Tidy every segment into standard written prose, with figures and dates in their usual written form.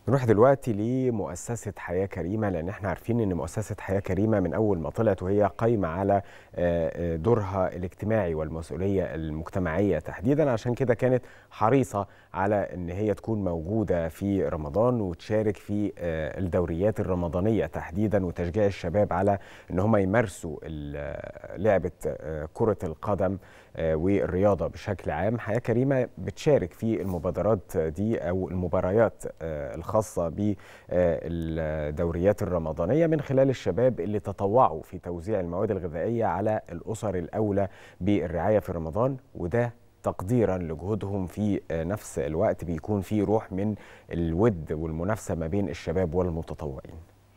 نروح دلوقتي لمؤسسة حياة كريمة، لأن احنا عارفين أن مؤسسة حياة كريمة من أول ما طلعت وهي قايمة على دورها الاجتماعي والمسؤولية المجتمعية تحديدا، عشان كده كانت حريصة على أن هي تكون موجودة في رمضان وتشارك في الدوريات الرمضانية تحديدا، وتشجيع الشباب على أن هم يمارسوا لعبة كرة القدم والرياضة بشكل عام. حياة كريمة بتشارك في المبادرات دي أو المباريات الخاصة بالدوريات الرمضانية من خلال الشباب اللي تطوعوا في توزيع المواد الغذائية على الأسر الأولى بالرعاية في رمضان، وده تقديرا لجهودهم. في نفس الوقت بيكون في روح من الود والمنافسة ما بين الشباب والمتطوعين.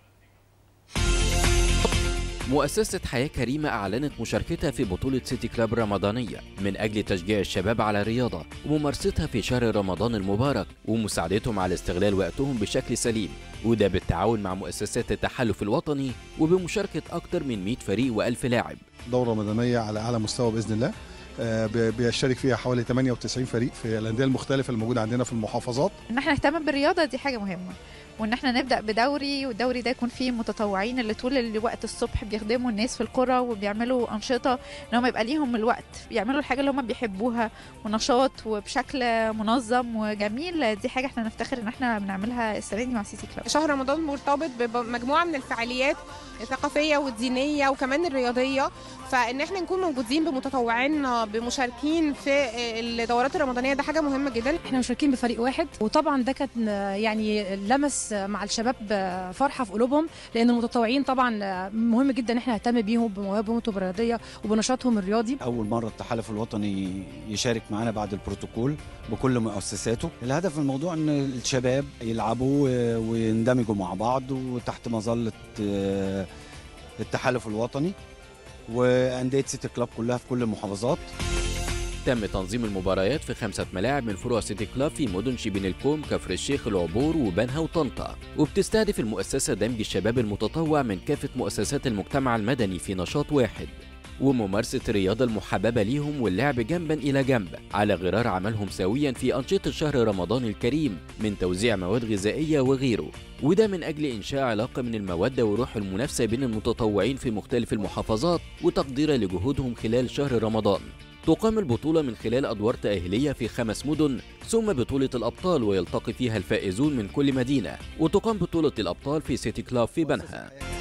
مؤسسة حياة كريمة أعلنت مشاركتها في بطولة سيتي كلاب رمضانية من أجل تشجيع الشباب على الرياضة وممارستها في شهر رمضان المبارك ومساعدتهم على استغلال وقتهم بشكل سليم، وده بالتعاون مع مؤسسات التحالف الوطني وبمشاركة أكثر من 100 فريق و1000 لاعب. دورة رمضانية على أعلى مستوى بإذن الله، بيشارك فيها حوالي 98 فريق في الأندية المختلفة الموجودة عندنا في المحافظات. إن احنا نهتم بالرياضة دي حاجة مهمة، وان احنا نبدا بدوري، والدوري ده يكون فيه متطوعين اللي طول الوقت الصبح بيخدموا الناس في القرى وبيعملوا انشطه ان هم يبقى ليهم الوقت يعملوا الحاجه اللي هم بيحبوها ونشاط وبشكل منظم وجميل. دي حاجه احنا نفتخر ان احنا بنعملها السنه دي مع سيتي كلاب. شهر رمضان مرتبط بمجموعه من الفعاليات الثقافيه والدينيه وكمان الرياضيه، فان احنا نكون موجودين بمتطوعين بمشاركين في الدورات الرمضانيه ده حاجه مهمه جدا. احنا مشاركين بفريق واحد، وطبعا ده كان يعني لمس مع الشباب فرحه في قلوبهم، لان المتطوعين طبعا مهم جدا احنا نهتم بيهم بمواهبهم الرياضيه وبنشاطهم الرياضي. اول مره التحالف الوطني يشارك معنا بعد البروتوكول بكل مؤسساته. الهدف من الموضوع ان الشباب يلعبوا ويندمجوا مع بعض وتحت مظله التحالف الوطني وانديه سيتي كلاب كلها في كل المحافظات. تم تنظيم المباريات في 5 ملاعب من فروع سيتي كلاب في مدن شبين الكوم، كفر الشيخ، العبور، وبنها وطنطا، وبتستهدف المؤسسة دمج الشباب المتطوع من كافة مؤسسات المجتمع المدني في نشاط واحد وممارسة الرياضة المحببة ليهم واللعب جنبا إلى جنب على غرار عملهم سويا في أنشطة شهر رمضان الكريم من توزيع مواد غذائية وغيره، وده من أجل إنشاء علاقة من المودة وروح المنافسة بين المتطوعين في مختلف المحافظات وتقديرا لجهودهم خلال شهر رمضان. تقام البطولة من خلال أدوار تأهيلية في 5 مدن، ثم بطولة الأبطال ويلتقي فيها الفائزون من كل مدينة، وتقام بطولة الأبطال في سيتي كلاب في بنها.